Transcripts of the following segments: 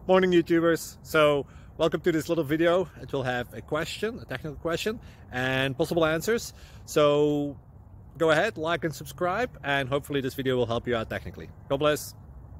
Morning YouTubers. So welcome to this little video. It will have a question, a technical question, and possible answers. So go ahead, like and subscribe, and hopefully this video will help you out technically. God bless.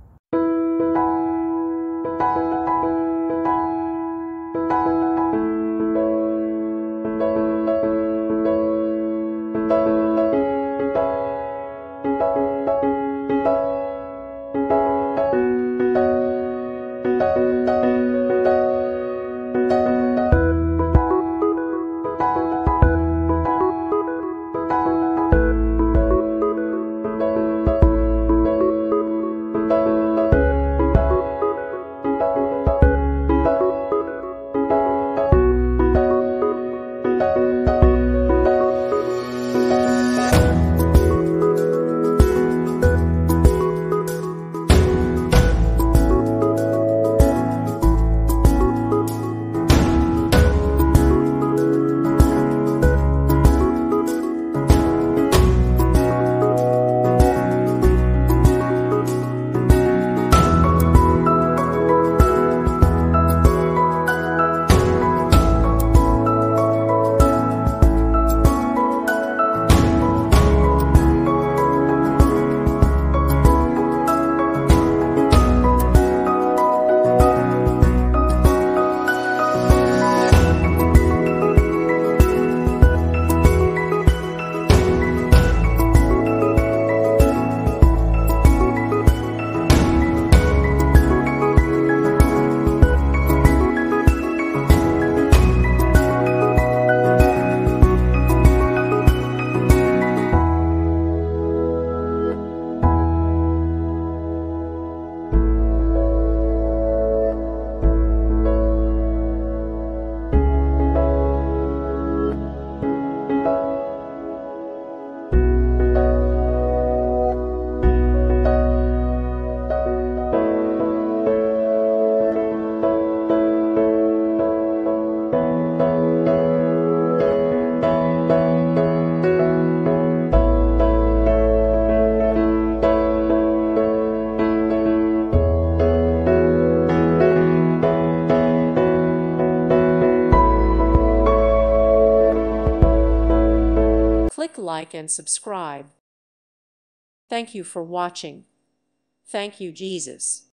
Click like and subscribe. Thank you for watching. Thank you, Jesus.